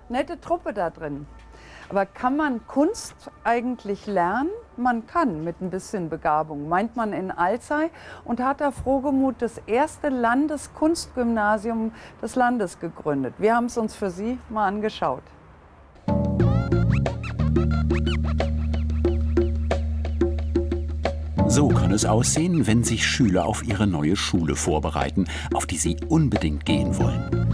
nette Truppe da drin. Aber kann man Kunst eigentlich lernen? Man kann mit ein bisschen Begabung, meint man in Alzey, und hat da frohgemut das erste Landeskunstgymnasium des Landes gegründet. Wir haben es uns für Sie mal angeschaut. So kann es aussehen, wenn sich Schüler auf ihre neue Schule vorbereiten, auf die sie unbedingt gehen wollen.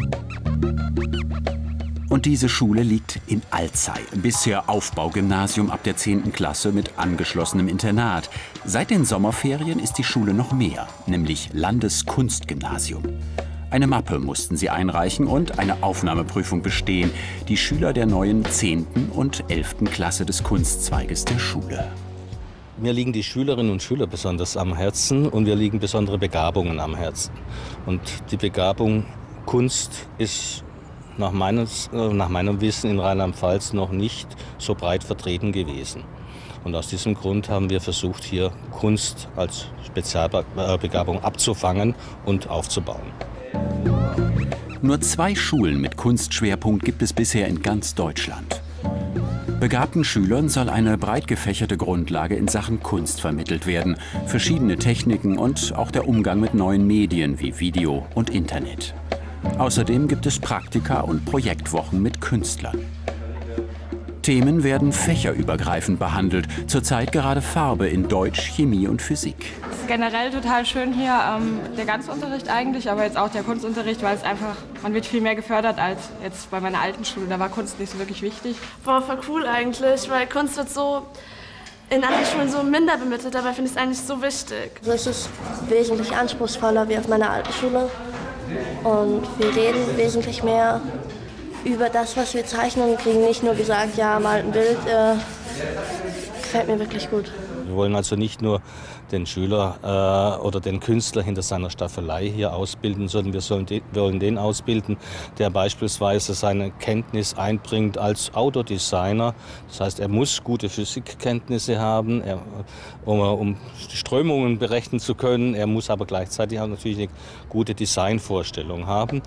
Und diese Schule liegt in Alzey, bisher Aufbaugymnasium ab der 10. Klasse mit angeschlossenem Internat. Seit den Sommerferien ist die Schule noch mehr, nämlich Landeskunstgymnasium. Eine Mappe mussten sie einreichen und eine Aufnahmeprüfung bestehen, die Schüler der neuen 10. und 11. Klasse des Kunstzweiges der Schule. Mir liegen die Schülerinnen und Schüler besonders am Herzen und mir liegen besondere Begabungen am Herzen. Und die Begabung Kunst ist nach meinem Wissen in Rheinland-Pfalz noch nicht so breit vertreten gewesen. Und aus diesem Grund haben wir versucht, hier Kunst als Spezialbegabung abzufangen und aufzubauen. Nur 2 Schulen mit Kunstschwerpunkt gibt es bisher in ganz Deutschland. Begabten Schülern soll eine breit gefächerte Grundlage in Sachen Kunst vermittelt werden, verschiedene Techniken und auch der Umgang mit neuen Medien wie Video und Internet. Außerdem gibt es Praktika und Projektwochen mit Künstlern. Themen werden fächerübergreifend behandelt, zurzeit gerade Farbe in Deutsch, Chemie und Physik. Es ist generell total schön hier, der ganze Unterricht eigentlich, aber jetzt auch der Kunstunterricht, weil es einfach, man wird viel mehr gefördert als jetzt bei meiner alten Schule, da war Kunst nicht so wirklich wichtig. Boah, voll cool eigentlich, weil Kunst wird so in anderen Schulen so minder bemittelt, dabei finde ich es eigentlich so wichtig. Also es ist wesentlich anspruchsvoller wie auf meiner alten Schule und wir reden wesentlich mehr über das, was wir zeichnen, und kriegen nicht nur gesagt, ja, mal ein Bild, gefällt mir wirklich gut. Wir wollen also nicht nur den Schüler oder den Künstler hinter seiner Staffelei hier ausbilden, sondern wir wollen den ausbilden, der beispielsweise seine Kenntnis einbringt als Autodesigner. Das heißt, er muss gute Physikkenntnisse haben, um Strömungen berechnen zu können. Er muss aber gleichzeitig auch natürlich eine gute Designvorstellung haben.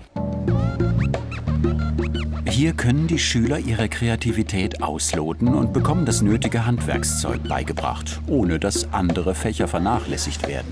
Hier können die Schüler ihre Kreativität ausloten und bekommen das nötige Handwerkszeug beigebracht, ohne dass andere Fächer vernachlässigt werden.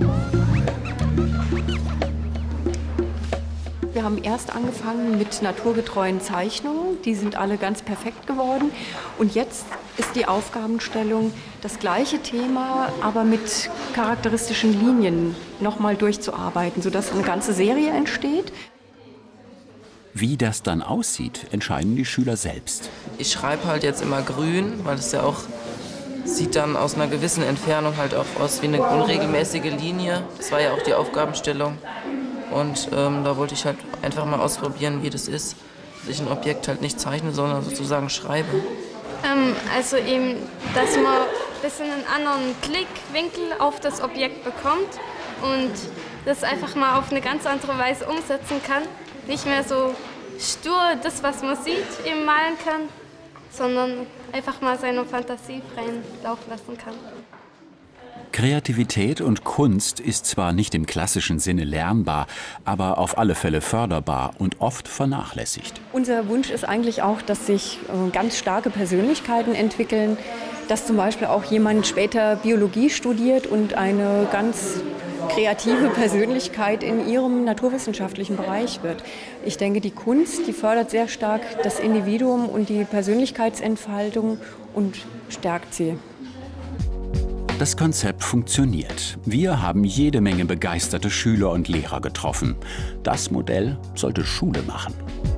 Wir haben erst angefangen mit naturgetreuen Zeichnungen. Die sind alle ganz perfekt geworden. Und jetzt ist die Aufgabenstellung, das gleiche Thema, aber mit charakteristischen Linien nochmal durchzuarbeiten, sodass eine ganze Serie entsteht. Wie das dann aussieht, entscheiden die Schüler selbst. Ich schreibe halt jetzt immer grün, weil es ja auch sieht dann aus einer gewissen Entfernung halt auch aus wie eine unregelmäßige Linie. Das war ja auch die Aufgabenstellung. Und da wollte ich halt einfach mal ausprobieren, wie das ist, dass ich ein Objekt halt nicht zeichne, sondern sozusagen schreibe. Also eben, dass man ein bisschen einen anderen Blickwinkel auf das Objekt bekommt und das einfach mal auf eine ganz andere Weise umsetzen kann. Nicht mehr so stur das, was man sieht, eben malen kann, sondern einfach mal seine Fantasie freien Lauf lassen kann. Kreativität und Kunst ist zwar nicht im klassischen Sinne lernbar, aber auf alle Fälle förderbar und oft vernachlässigt. Unser Wunsch ist eigentlich auch, dass sich ganz starke Persönlichkeiten entwickeln, dass zum Beispiel auch jemand später Biologie studiert und eine ganz kreative Persönlichkeit in ihrem naturwissenschaftlichen Bereich wird. Ich denke, die Kunst, die fördert sehr stark das Individuum und die Persönlichkeitsentfaltung und stärkt sie. Das Konzept funktioniert. Wir haben jede Menge begeisterte Schüler und Lehrer getroffen. Das Modell sollte Schule machen.